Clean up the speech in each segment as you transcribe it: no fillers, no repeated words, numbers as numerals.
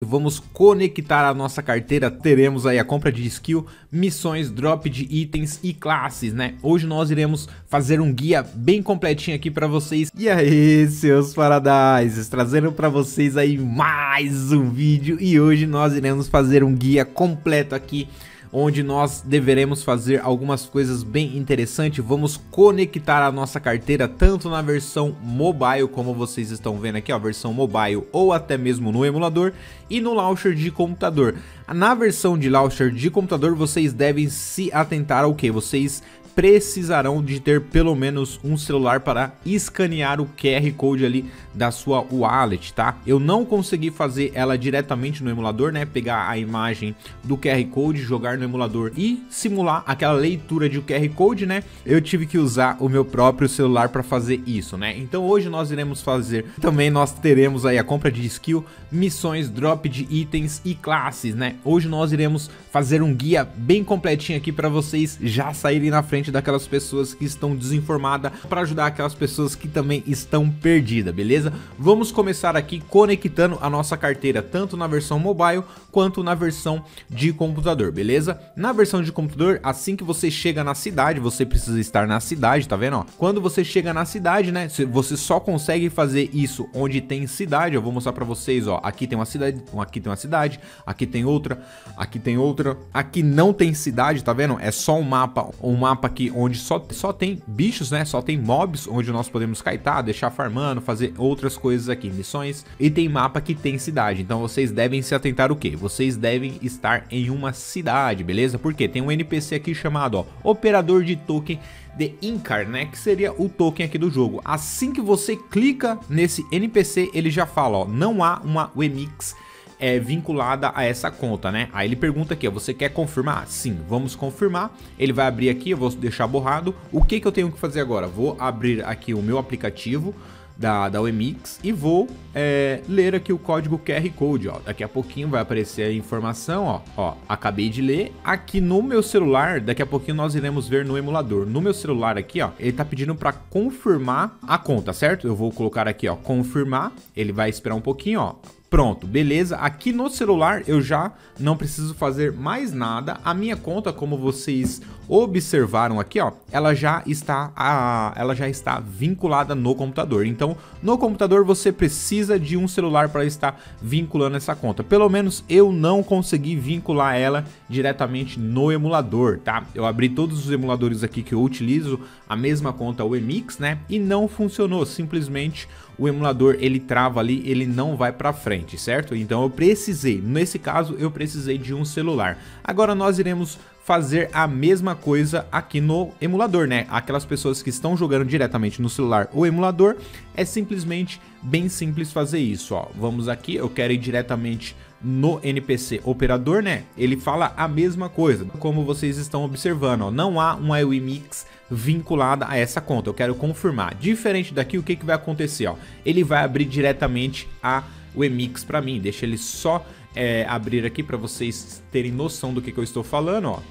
Vamos conectar a nossa carteira, teremos aí a compra de skill, missões, drop de itens e classes, né? Hoje nós iremos fazer um guia bem completinho aqui para vocês. E aí, seus Paradises, trazendo para vocês aí mais um vídeo. E hoje nós iremos fazer um guia completo aqui, onde nós deveremos fazer algumas coisas bem interessantes. Vamos conectar a nossa carteira tanto na versão mobile, como vocês estão vendo aqui, ó, versão mobile, ou até mesmo no emulador e no launcher de computador. Na versão de launcher de computador, vocês devem se atentar ao que? Vocês precisarão de ter pelo menos um celular para escanear o QR Code ali da sua wallet, tá? Eu não consegui fazer ela diretamente no emulador, né? Pegar a imagem do QR Code, jogar no emulador e simular aquela leitura de QR Code, né? Eu tive que usar o meu próprio celular para fazer isso, né? Então hoje nós iremos fazer, também nós teremos aí a compra de skill, missões, drop de itens e classes, né? Hoje nós iremos fazer um guia bem completinho aqui para vocês já saírem na frente daquelas pessoas que estão desinformadas, para ajudar aquelas pessoas que também estão perdidas, beleza? Vamos começar aqui conectando a nossa carteira tanto na versão mobile quanto na versão de computador, beleza? Na versão de computador, assim que você chega na cidade, você precisa estar na cidade, tá vendo? Ó? Quando você chega na cidade, né, você só consegue fazer isso onde tem cidade. Eu vou mostrar para vocês, ó, aqui tem uma cidade, aqui tem uma cidade, aqui tem outra, aqui tem outra, aqui não tem cidade, tá vendo? É só um mapa aqui onde só tem bichos, né? Só tem mobs onde nós podemos kaitar, deixar farmando, fazer outras coisas aqui, missões. E tem mapa que tem cidade. Então vocês devem se atentar o quê? Vocês devem estar em uma cidade, beleza? Porque tem um NPC aqui chamado, ó, Operador de Token de Incar, né? Que seria o token aqui do jogo. Assim que você clica nesse NPC, ele já fala, ó, não há uma Wemix vinculada a essa conta, né? Aí ele pergunta aqui, ó, você quer confirmar? Sim, vamos confirmar. Ele vai abrir aqui, eu vou deixar borrado. O que eu tenho que fazer agora? Vou abrir aqui o meu aplicativo da Wemix e vou ler aqui o código QR Code, ó. Daqui a pouquinho vai aparecer a informação, ó, acabei de ler. Aqui no meu celular, daqui a pouquinho nós iremos ver no emulador. No meu celular aqui, ó, ele tá pedindo para confirmar a conta, certo? Eu vou colocar aqui, ó, confirmar. Ele vai esperar um pouquinho, ó. Pronto, beleza. Aqui no celular eu já não preciso fazer mais nada. A minha conta, como vocês observaram aqui, ó, ela já está vinculada no computador. Então, no computador você precisa de um celular para estar vinculando essa conta. Pelo menos eu não consegui vincular ela diretamente no emulador, tá? Eu abri todos os emuladores aqui que eu utilizo a mesma conta Wemix, né? E não funcionou, simplesmente o emulador ele trava ali, ele não vai para frente, certo? Então eu precisei, nesse caso eu precisei de um celular. Agora nós iremos fazer a mesma coisa aqui no emulador, né? Aquelas pessoas que estão jogando diretamente no celular ou emulador, é simplesmente bem simples fazer isso, ó. Vamos aqui, eu quero ir diretamente no NPC operador, né? Ele fala a mesma coisa, como vocês estão observando, ó, não há uma Wemix vinculada a essa conta. Eu quero confirmar. Diferente daqui, o que vai acontecer, ó? Ele vai abrir diretamente a Wemix para mim. Deixa ele só abrir aqui para vocês terem noção do que eu estou falando, ó.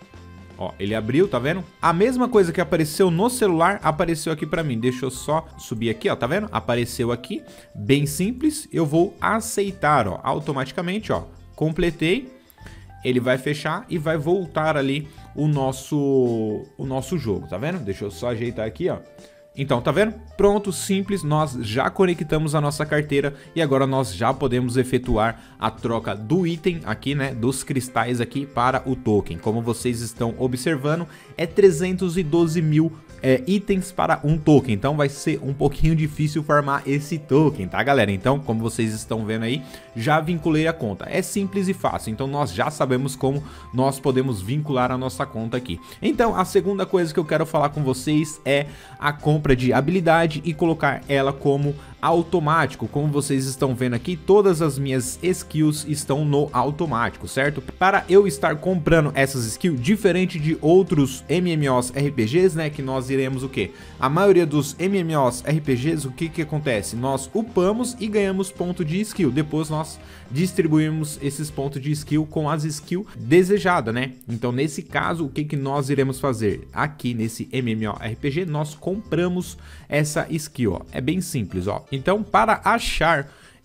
Ó, ele abriu, tá vendo? A mesma coisa que apareceu no celular apareceu aqui pra mim. Deixa eu só subir aqui, ó, tá vendo? Apareceu aqui, bem simples. Eu vou aceitar, ó, automaticamente, ó. Completei. Ele vai fechar e vai voltar ali o nosso jogo, tá vendo? Deixa eu só ajeitar aqui, ó. Então, tá vendo? Pronto, simples, nós já conectamos a nossa carteira e agora nós já podemos efetuar a troca do item aqui, né, dos cristais aqui para o token. Como vocês estão observando, é 312 mil itens para um token, então vai ser um pouquinho difícil farmar esse token, tá, galera? Então, como vocês estão vendo aí, já vinculei a conta. É simples e fácil, então nós já sabemos como nós podemos vincular a nossa conta aqui. Então, a segunda coisa que eu quero falar com vocês é a compra de habilidade e colocar ela como automático. Como vocês estão vendo aqui, todas as minhas skills estão no automático, certo? Para eu estar comprando essas skills, diferente de outros MMOs RPGs, né, que nós iremos o que? A maioria dos MMOs RPGs, o que acontece? Nós upamos e ganhamos ponto de skill, depois nós distribuímos esses pontos de skill com as skills desejadas, né? Então nesse caso, o que nós iremos fazer? Aqui nesse MMORPG, nós compramos essa skill, ó. É bem simples, ó. Então para achar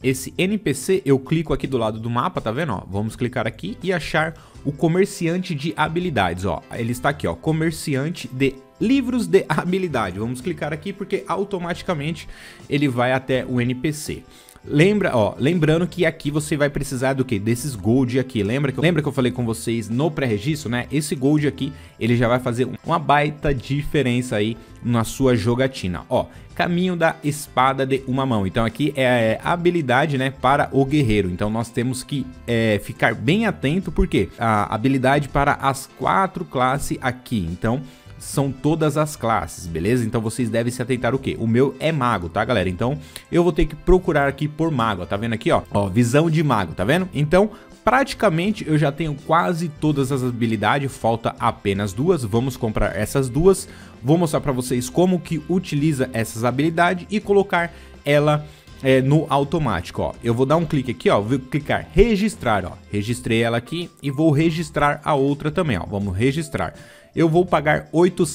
esse NPC, eu clico aqui do lado do mapa, tá vendo, ó? Vamos clicar aqui e achar o comerciante de habilidades, ó. Ele está aqui, ó, comerciante de livros de habilidade. Vamos clicar aqui porque automaticamente ele vai até o NPC. Lembrando que aqui você vai precisar do que? Desses gold aqui. Lembra que eu falei com vocês no pré-registro, né? Esse gold aqui, ele já vai fazer uma baita diferença aí na sua jogatina. Ó, caminho da espada de uma mão. Então aqui é a habilidade, né, para o guerreiro. Então nós temos que ficar bem atento porque a habilidade para as 4 classes aqui. Então são todas as classes, beleza? Então vocês devem se atentar o que? O meu é mago, tá, galera? Então eu vou ter que procurar aqui por mago, ó, tá vendo aqui, ó? Ó, visão de mago, tá vendo? Então praticamente eu já tenho quase todas as habilidades, falta apenas 2, vamos comprar essas 2. Vou mostrar pra vocês como que utiliza essas habilidades e colocar ela no automático, ó. Eu vou dar um clique aqui, ó, vou clicar registrar, ó. Registrei ela aqui e vou registrar a outra também, ó. Vamos registrar. Eu vou pagar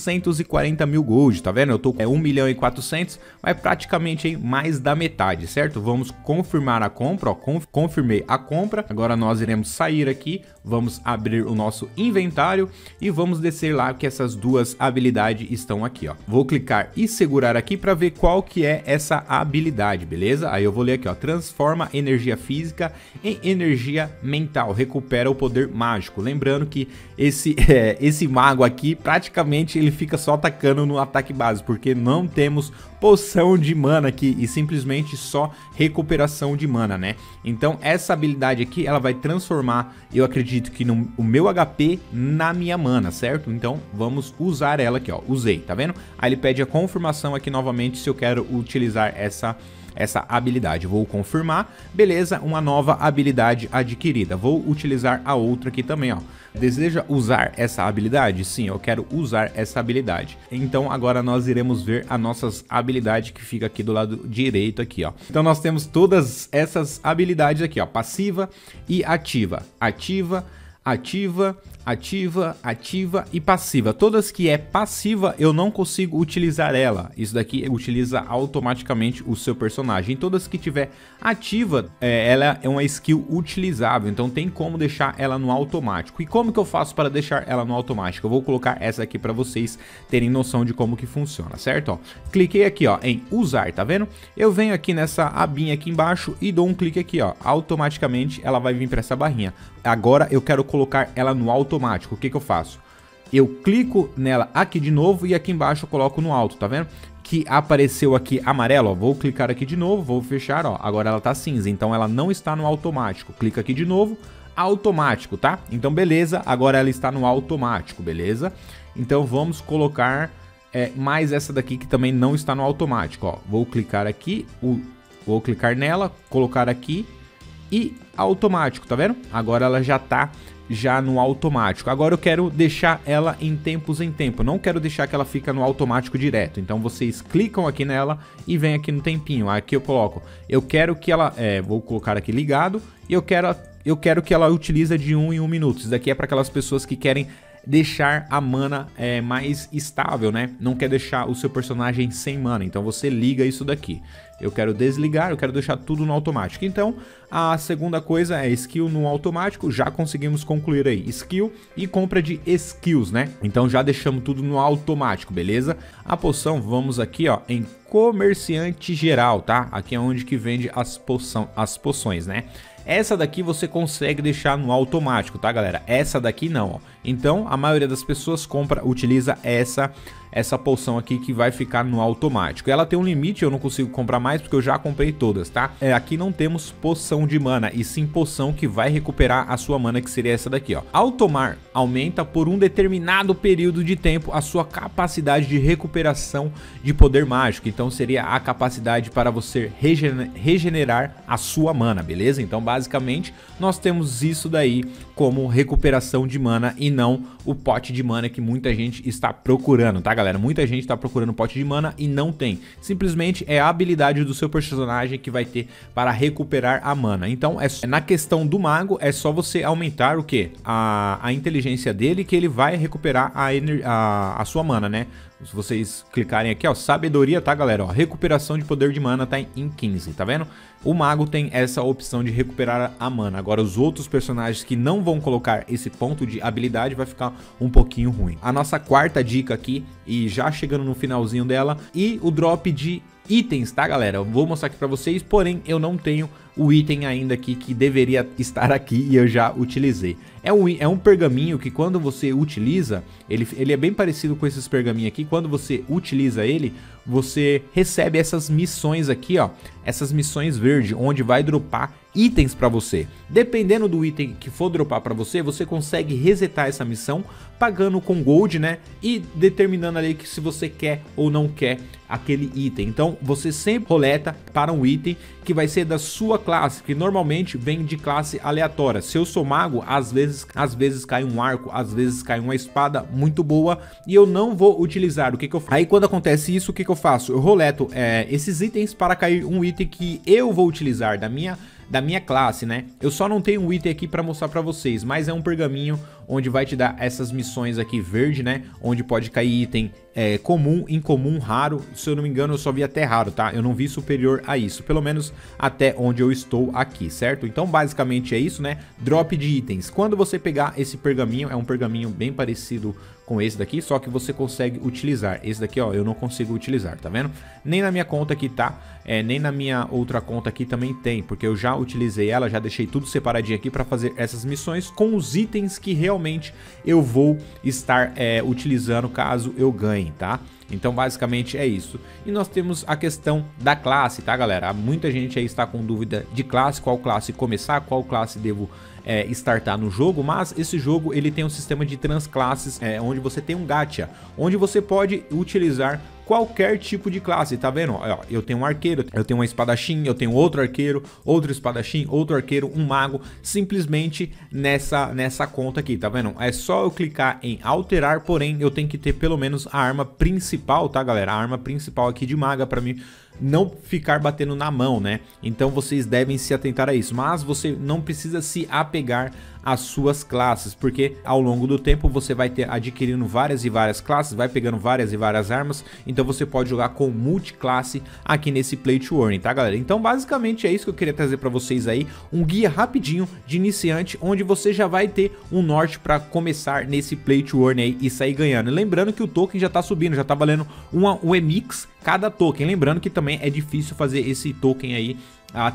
840 mil gold, tá vendo? Eu tô com 1.400.000, mas praticamente aí mais da metade, certo? Vamos confirmar a compra, ó, confirmei a compra. Agora nós iremos sair aqui, vamos abrir o nosso inventário e vamos descer lá que essas 2 habilidades estão aqui, ó. Vou clicar e segurar aqui para ver qual que é essa habilidade, beleza? Aí eu vou ler aqui, ó, transforma energia física em energia mental, recupera o poder mágico. Lembrando que esse mago aqui praticamente ele fica só atacando no ataque base, porque não temos poção de mana aqui e simplesmente só recuperação de mana, né? Então essa habilidade aqui ela vai transformar, eu acredito que o meu HP na minha mana, certo? Então vamos usar ela aqui, ó, usei, tá vendo? Aí ele pede a confirmação aqui novamente se eu quero utilizar essa habilidade. Vou confirmar, beleza, uma nova habilidade adquirida. Vou utilizar a outra aqui também, ó. Deseja usar essa habilidade? Sim, eu quero usar essa habilidade. Então agora nós iremos ver as nossas habilidades que fica aqui do lado direito aqui, ó. Então nós temos todas essas habilidades aqui, ó, passiva e ativa. Ativa, ativa e passiva. Todas que é passiva eu não consigo utilizar ela. Isso daqui utiliza automaticamente o seu personagem. Todas que tiver ativa, ela é uma skill utilizável. Então tem como deixar ela no automático. E como que eu faço para deixar ela no automático? Eu vou colocar essa aqui para vocês terem noção de como que funciona, certo? Ó, cliquei aqui, ó, em usar, tá vendo? Eu venho aqui nessa abinha aqui embaixo e dou um clique aqui, ó. Automaticamente ela vai vir para essa barrinha. Agora eu quero colocar ela no automático. O que que eu faço? Eu clico nela aqui de novo e aqui embaixo eu coloco no alto, tá vendo? Que apareceu aqui amarelo, ó. Vou clicar aqui de novo, vou fechar, ó. Agora ela tá cinza, então ela não está no automático. Clica aqui de novo, automático, tá? Então beleza, agora ela está no automático, beleza? Então vamos colocar mais essa daqui que também não está no automático, ó. Vou clicar aqui, vou clicar nela, colocar aqui e automático, tá vendo? Agora ela já tá no automático. Agora eu quero deixar ela em tempos em tempo, não quero deixar que ela fica no automático direto. Então vocês clicam aqui nela e vem aqui no tempinho. Aqui eu coloco, eu quero que ela, vou colocar aqui ligado e eu quero que ela utilize de 1 em 1 minuto. Isso daqui é para aquelas pessoas que querem deixar a mana mais estável, né? Não quer deixar o seu personagem sem mana, então você liga isso daqui. Eu quero desligar, eu quero deixar tudo no automático. Então a segunda coisa é skill no automático, já conseguimos concluir aí skill e compra de skills, né? Então já deixamos tudo no automático, beleza? A poção, vamos aqui, ó, em comerciante geral, tá? Aqui é onde que vende as poções, né? Essa daqui você consegue deixar no automático, tá, galera? Essa daqui não, ó. Então a maioria das pessoas utiliza essa poção aqui que vai ficar no automático. Ela tem um limite, eu não consigo comprar mais porque eu já comprei todas, tá? Aqui não temos poção de mana, e sim poção que vai recuperar a sua mana, que seria essa daqui, ó. Ao tomar, aumenta por um determinado período de tempo a sua capacidade de recuperação de poder mágico. Então seria a capacidade para você regenerar a sua mana, beleza? Então basicamente nós temos isso daí como recuperação de mana e não o pote de mana que muita gente está procurando, tá, galera? Muita gente está procurando pote de mana e não tem. Simplesmente é a habilidade do seu personagem que vai ter para recuperar a mana. Então na questão do mago é só você aumentar o que? A inteligência dele, que ele vai recuperar a sua mana, né? Se vocês clicarem aqui, ó, sabedoria, tá, galera? Ó, recuperação de poder de mana tá em 15, tá vendo? O mago tem essa opção de recuperar a mana. Agora, os outros personagens que não vão colocar esse ponto de habilidade vai ficar um pouquinho ruim. A nossa quarta dica aqui, e já chegando no finalzinho dela, e o drop de itens, tá, galera? Eu vou mostrar aqui pra vocês, porém eu não tenho o item ainda aqui que deveria estar aqui e eu já utilizei. É um pergaminho que quando você utiliza, ele é bem parecido com esses pergaminhos aqui. Quando você utiliza ele, você recebe essas missões aqui, ó, essas missões verdes, onde vai dropar itens pra você. Dependendo do item que for dropar pra você, você consegue resetar essa missão pagando com gold, né, e determinando ali que se você quer ou não quer aquele item. Então você sempre roleta para um item que vai ser da sua classe, que normalmente vem de classe aleatória. Se eu sou mago, às vezes cai um arco, às vezes cai uma espada muito boa e eu não vou utilizar. O que que eu faço? Aí quando acontece isso, o que que eu faço? Eu roleto esses itens para cair um item que eu vou utilizar da minha classe, né? Eu só não tenho um item aqui pra mostrar pra vocês, mas é um pergaminho onde vai te dar essas missões aqui verde, né? Onde pode cair item comum, incomum, raro. Se eu não me engano, eu só vi até raro, tá? Eu não vi superior a isso, pelo menos até onde eu estou aqui, certo? Então basicamente é isso, né? Drop de itens. Quando você pegar esse pergaminho, é um pergaminho bem parecido com esse daqui, só que você consegue utilizar. Esse daqui, ó, eu não consigo utilizar, tá vendo? Nem na minha conta aqui tá, nem na minha outra conta aqui também tem, porque eu já utilizei ela, já deixei tudo separadinho aqui para fazer essas missões com os itens que realmente eu vou estar utilizando caso eu ganhe, tá? Então basicamente é isso. E nós temos a questão da classe, tá, galera? Muita gente aí está com dúvida de classe, qual classe começar, qual classe devo startar no jogo, mas esse jogo ele tem um sistema de transclasses, onde você tem um gacha, onde você pode utilizar qualquer tipo de classe, tá vendo? Ó, eu tenho um arqueiro, eu tenho um espadachim, eu tenho outro arqueiro, outro espadachim, outro arqueiro, um mago, simplesmente nessa conta aqui, tá vendo? É só eu clicar em alterar, porém eu tenho que ter pelo menos a arma principal, tá, galera? A arma principal aqui de maga pra mim não ficar batendo na mão, né? Então vocês devem se atentar a isso, mas você não precisa se apegar às suas classes, porque ao longo do tempo você vai ter adquirindo várias e várias classes, vai pegando várias e várias armas, então você pode jogar com multiclasse aqui nesse Play to Earn, tá, galera? Então basicamente é isso que eu queria trazer pra vocês aí, um guia rapidinho de iniciante, onde você já vai ter um norte pra começar nesse Play to Earn aí e sair ganhando. Lembrando que o token já tá subindo, já tá valendo um EMIX cada token, lembrando que também é difícil fazer esse token aí a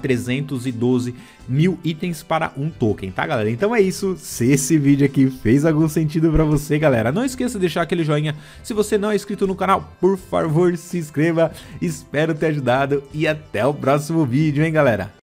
312 mil itens para um token, tá, galera? Então é isso. Se esse vídeo aqui fez algum sentido pra você, galera, não esqueça de deixar aquele joinha. Se você não é inscrito no canal, por favor, se inscreva. Espero ter ajudado e até o próximo vídeo, hein, galera?